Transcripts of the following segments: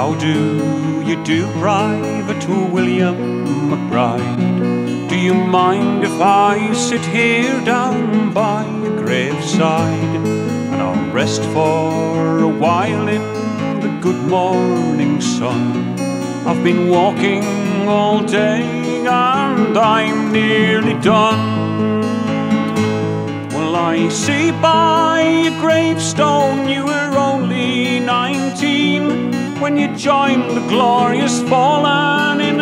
How do you do, Private William McBride? Do you mind if I sit here down by your graveside, and I'll rest for a while in the good morning sun? I've been walking all day and I'm nearly done. Well, I see by your gravestone you were only 19 when you joined the glorious fallen in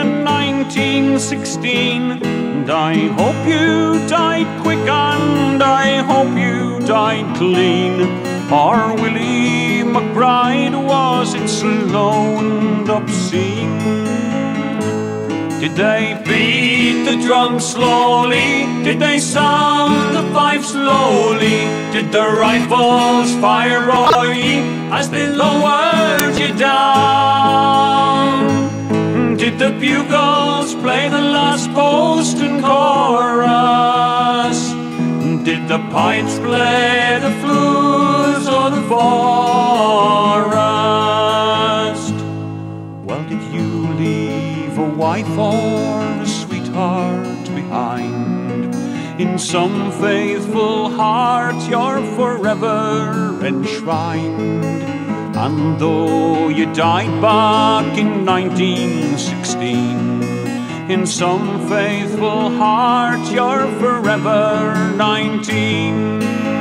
1916. And I hope you died quick and I hope you died clean. Or Willie McBride, was it slow and obscene? Did they beat the drum slowly? Did they sound the fife slowly? Did the rifles fire, Roy, as they lowered you down? Did the bugles play the last post and chorus? Did the pipes play the flutes or the forest? Well, did you leave a wife or a sweetheart behind? In some faithful heart you're forever enshrined. And though you died back in 1916, in some faithful heart you're forever 19.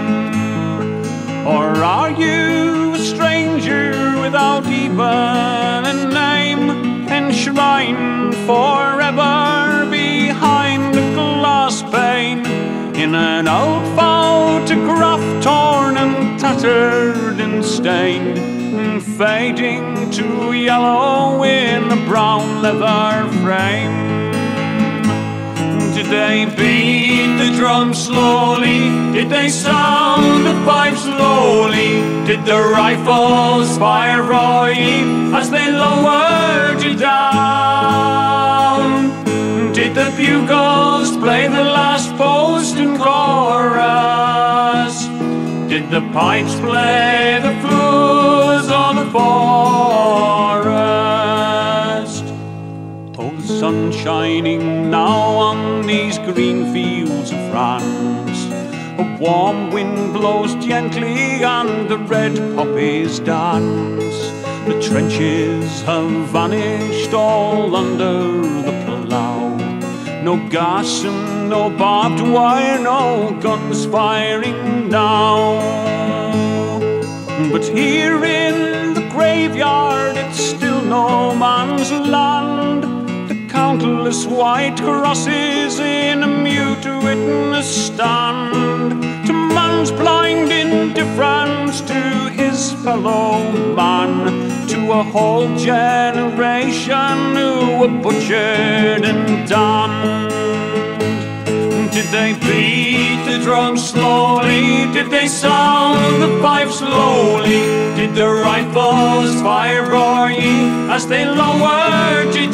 Or are you a stranger without even a name, enshrined forever behind a glass pane, in an old photograph torn and tattered and stained, fading to yellow in a brown leather frame? Did they beat the drum slowly? Did they sound the pipe slowly? Did the rifles fire, Roy, as they lowered you down? Did the bugles play the last post and chorus? Did the pipes play the flutes on the forest? Oh, the sun's shining now on these green fields of France. A warm wind blows gently and the red poppies dance. The trenches have vanished all under the plough. No gas and no barbed wire, no guns firing now. But here in the graveyard it's still no man's land. The countless white crosses in a mute witness stand to man's blind indifference to his fellow man, to a whole generation who were butchered and damned. Did they beat the drum slowly? Did they sound the pipe slowly? Did the rifles fire, Roy, as they lowered you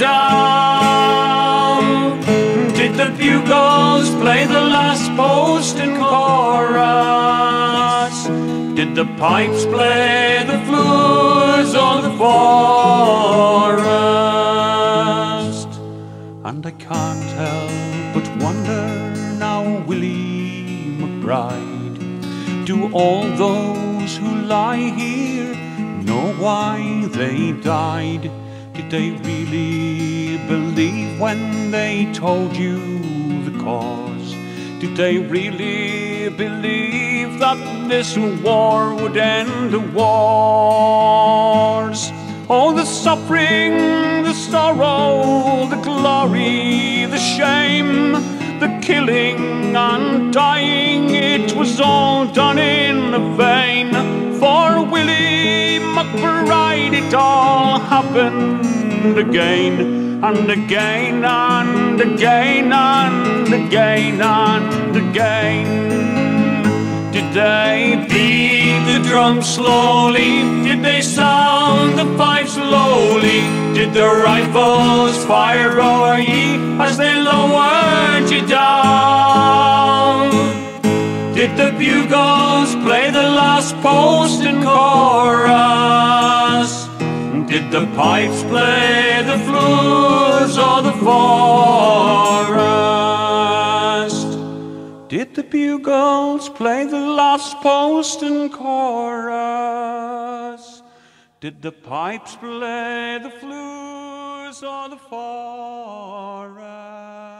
down? Did the bugles play the last post and chorus? Did the pipes play the flutes or the forest? And I can't help but wonder now, Willie McBride, do all those who lie here know why they died? Did they really believe when they told you the cause? Did they really believe that this war would end the wars? Oh, the suffering, the sorrow, the glory, the shame, the killing and dying, it was all done in vain. For Willie McBride it all happened again, and again, and again, and again, and again. Did they beat the drum slowly? Did they sound the pipe slowly? Did the rifles fire, Roy, as they lowered you down? Did the bugles play the last post and chorus? Did the pipes play the flutes or the forest? Did the bugles play the last post and chorus? Did the pipes play the flutes or the forest?